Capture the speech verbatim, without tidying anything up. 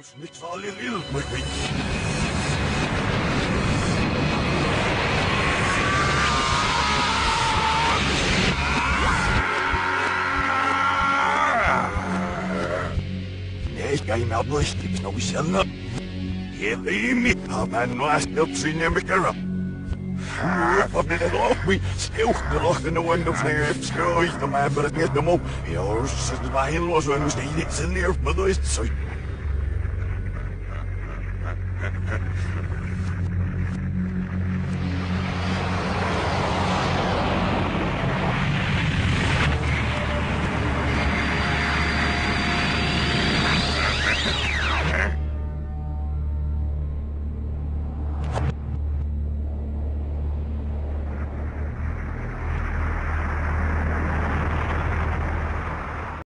Niks al je wil, maar ik Nee, ik ga je maar blust, ik snap je zelf nog. Je weet me, maar nu is het op zijn neem erop. Op de loop, me, stil, de locht in de window flare, schroeit de mij, maar het niet de mop. Ja, ze is maar heel los, en we staan niet in neer, maar dat is het zo.